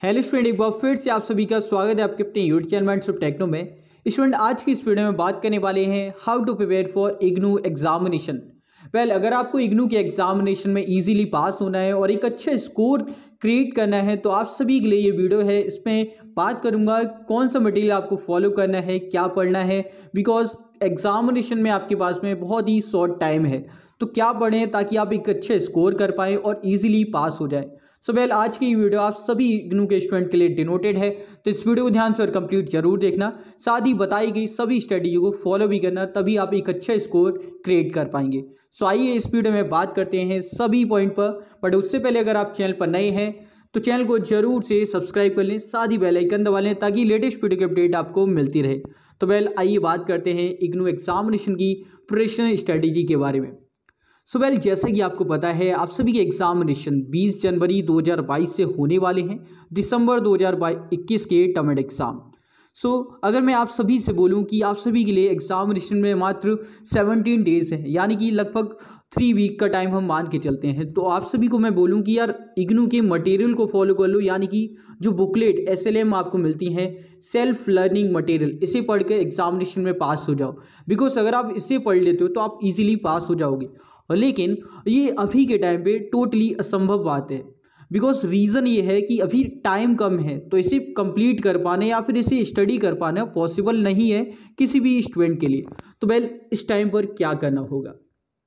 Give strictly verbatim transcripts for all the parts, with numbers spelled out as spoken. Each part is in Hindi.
हेलो स्टूडेंट, एक बार फिर से आप सभी का स्वागत है आपके अपने YouTube channel minds of techno में। स्टूडेंट, आज की इस वीडियो में बात करने वाले हैं how to prepare for IGNOU examination. Well, अगर आपको इग्नू के एग्जामिनेशन में इजीली पास होना है और एक अच्छा स्कोर क्रिएट करना है तो आप सभी के लिए ये वीडियो है। इसमें बात करूंगा कौन सा मटेरियल आपको फॉलो करना है, क्या पढ़ना है, बिकॉज एग्जामिनेशन में आपके पास में बहुत ही शॉर्ट टाइम है। तो क्या पढ़ें ताकि आप एक अच्छे स्कोर कर पाएँ और इजीली पास हो जाए। सो वेल, आज की वीडियो आप सभी इग्नू के स्टूडेंट के लिए डिनोटेड है, तो इस वीडियो को ध्यान से और कंप्लीट जरूर देखना। साथ ही बताई गई सभी स्ट्रेटजी को फॉलो भी करना, तभी आप एक अच्छा स्कोर क्रिएट कर पाएंगे। सो आइए इस वीडियो में बात करते हैं सभी पॉइंट पर। बट उससे पहले अगर आप चैनल पर नए हैं तो चैनल को जरूर से सब्सक्राइब कर लें, साथ ही बेल आइकन दबा लें ताकि लेटेस्ट वीडियो की अपडेट आपको मिलती रहे। तो वेल, आइए बात करते हैं इग्नू एग्जामिनेशन की प्रिपरेशन स्ट्रेटजी के बारे में। सो वेल, जैसा कि आपको पता है आप सभी के एग्जामिनेशन बीस जनवरी दो हज़ार बाईस से होने वाले हैं, दिसंबर दो हज़ार इक्कीस के टर्म एग्ज़ाम। सो so, अगर मैं आप सभी से बोलूं कि आप सभी के लिए एग्जामिनेशन में मात्र सत्रह डेज है, यानी कि लगभग थ्री वीक का टाइम हम मान के चलते हैं, तो आप सभी को मैं बोलूं कि यार इग्नू के मटेरियल को फॉलो कर लो, यानी कि जो बुकलेट एस एल एम आपको मिलती हैं, सेल्फ लर्निंग मटेरियल, इसे पढ़कर एग्जामिनेशन में पास हो जाओ। बिकॉज अगर आप इसे पढ़ लेते हो तो आप इजीली पास हो जाओगे। लेकिन ये अभी के टाइम पे टोटली असंभव बात है, बिकॉज रीज़न ये है कि अभी टाइम कम है, तो इसे कंप्लीट कर पाना या फिर इसे स्टडी कर पाना पॉसिबल नहीं है किसी भी स्टूडेंट के लिए। तो वेल, इस टाइम पर क्या करना होगा।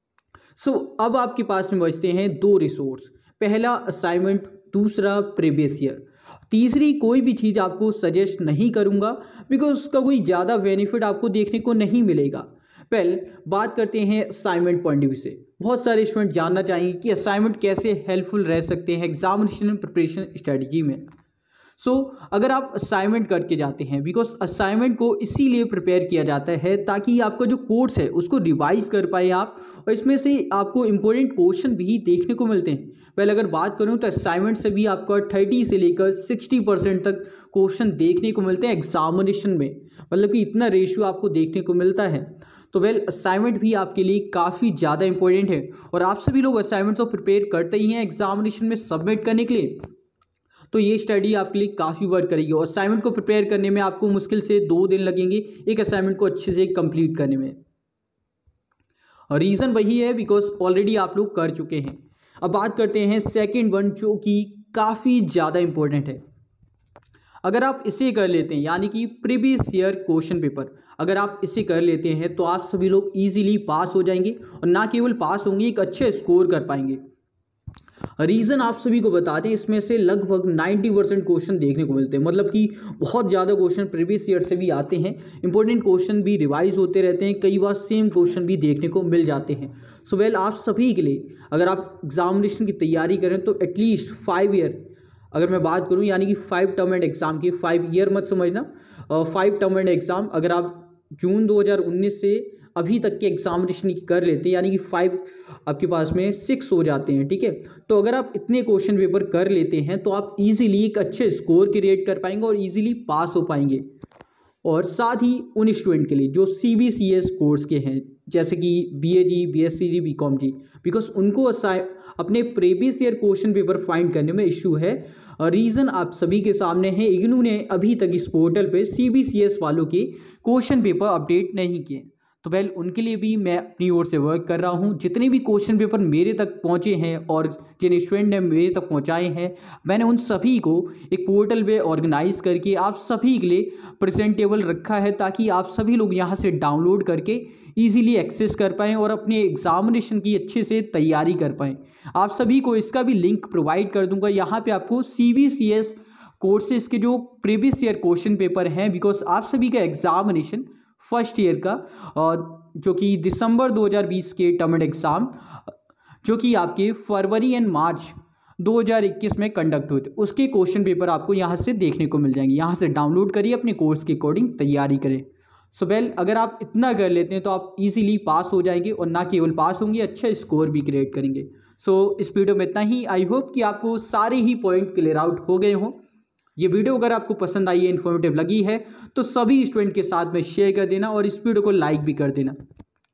सो so, अब आपके पास में बचते हैं दो रिसोर्स, पहला असाइनमेंट, दूसरा प्रीवियस ईयर। तीसरी कोई भी चीज़ आपको सजेस्ट नहीं करूँगा, बिकॉज उसका कोई ज़्यादा बेनिफिट आपको देखने को नहीं मिलेगा। पहले बात करते हैं असाइनमेंट पॉइंट ऑफ व्यू से। बहुत सारे स्टूडेंट जानना चाहेंगे कि असाइनमेंट कैसे हेल्पफुल रह सकते हैं एग्जामिनेशन प्रिपरेशन स्ट्रेटजी में। सो so, अगर आप असाइनमेंट करके जाते हैं, बिकॉज असाइनमेंट को इसीलिए प्रिपेयर किया जाता है ताकि आपका जो कोर्स है उसको रिवाइज कर पाए आप, और इसमें से आपको इंपॉर्टेंट क्वेश्चन भी देखने को मिलते हैं। पहले अगर बात करूं तो असाइनमेंट से भी आपका थर्टी से लेकर सिक्सटी परसेंट तक क्वेश्चन देखने को मिलते हैं एग्जामिनेशन में, मतलब कि इतना रेशियो आपको देखने को मिलता है। तो वेल, असाइनमेंट भी आपके लिए काफ़ी ज़्यादा इंपॉर्टेंट है, और आप सभी लोग असाइनमेंट तो प्रिपेयर करते ही हैं एग्जामिनेशन में सबमिट करने के लिए, तो ये स्टडी आपके लिए काफ़ी वर्क करेगी। और असाइनमेंट को प्रिपेयर करने में आपको मुश्किल से दो दिन लगेंगे एक असाइनमेंट को अच्छे से कंप्लीट करने में। और रीज़न वही है बिकॉज ऑलरेडी आप लोग कर चुके हैं। अब बात करते हैं सेकंड वन, जो कि काफ़ी ज़्यादा इंपॉर्टेंट है। अगर आप इसे कर लेते हैं, यानी कि प्रीवियस ईयर क्वेश्चन पेपर, अगर आप इसे कर लेते हैं तो आप सभी लोग इजीली पास हो जाएंगे, और ना केवल पास होंगे, एक अच्छे स्कोर कर पाएंगे। रीज़न आप सभी को बता दें, इसमें से लगभग नब्बे परसेंट क्वेश्चन देखने को मिलते हैं, मतलब कि बहुत ज़्यादा क्वेश्चन प्रीवियस ईयर से भी आते हैं, इंपॉर्टेंट क्वेश्चन भी रिवाइज होते रहते हैं, कई बार सेम क्वेश्चन भी देखने को मिल जाते हैं। सो वेल, आप सभी के लिए अगर आप एग्जामिनेशन की तैयारी करें तो एटलीस्ट फाइव ईयर, अगर मैं बात करूं यानी कि फाइव टर्म एंड एग्ज़ाम की, फाइव ईयर मत समझना, फाइव टर्म एंड एग्ज़ाम, अगर आप जून दो हज़ार उन्नीस से अभी तक के एग्जामिनेशन कर लेते हैं, यानी कि फाइव आपके पास में सिक्स हो जाते हैं, ठीक है। तो अगर आप इतने क्वेश्चन पेपर कर लेते हैं तो आप इजीली एक अच्छे स्कोर क्रिएट कर पाएंगे और इजीली पास हो पाएंगे। और साथ ही उन स्टूडेंट के लिए जो C B C S course के हैं, जैसे कि B A ji, B S C ji, B com ji, because उनको अपने previous year question paper find करने में इशू है। रीज़न आप सभी के सामने है, इग्नू ने अभी तक इस पोर्टल पे सी बी सी एस वालों के क्वेश्चन पेपर अपडेट नहीं किए। तो वेल, उनके लिए भी मैं अपनी ओर से वर्क कर रहा हूं। जितने भी क्वेश्चन पेपर मेरे तक पहुंचे हैं और जिन स्टूडेंट ने मेरे तक पहुंचाए हैं, मैंने उन सभी को एक पोर्टल पे ऑर्गेनाइज करके आप सभी के लिए प्रेजेंटेबल रखा है, ताकि आप सभी लोग यहां से डाउनलोड करके इजीली एक्सेस कर पाएँ और अपने एग्जामिनेशन की अच्छे से तैयारी कर पाएँ। आप सभी को इसका भी लिंक प्रोवाइड कर दूँगा। यहाँ पर आपको C B C S courses के जो प्रीवियस ईयर क्वेश्चन पेपर हैं, बिकॉज आप सभी का एग्जामिनेशन फर्स्ट ईयर का, और जो कि दिसंबर दो हज़ार बीस के टर्म एग्ज़ाम, जो कि आपके फरवरी एंड मार्च दो हज़ार इक्कीस में कंडक्ट हुए थे, उसके क्वेश्चन पेपर आपको यहाँ से देखने को मिल जाएंगे। यहाँ से डाउनलोड करिए, अपने कोर्स के अकॉर्डिंग तैयारी करें। सो वेल, अगर आप इतना कर लेते हैं तो आप इजीली पास हो जाएंगे, और ना केवल पास होंगे, अच्छा स्कोर भी क्रिएट करेंगे। सो so, इस वीडियो में इतना ही। आई होप कि आपको सारे ही पॉइंट क्लियर आउट हो गए हों। ये वीडियो अगर आपको पसंद आई है, इन्फॉर्मेटिव लगी है, तो सभी स्टूडेंट के साथ में शेयर कर देना और इस वीडियो को लाइक भी कर देना।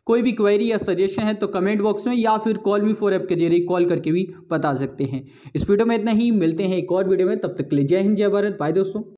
कोई भी क्वेरी या सजेशन है तो कमेंट बॉक्स में या फिर कॉल मी फॉर ऐप के जरिए कॉल करके भी बता सकते हैं। इस वीडियो में इतना ही, मिलते हैं एक और वीडियो में, तब तक के लिए जय हिंद जय भारत, बाय दोस्तों।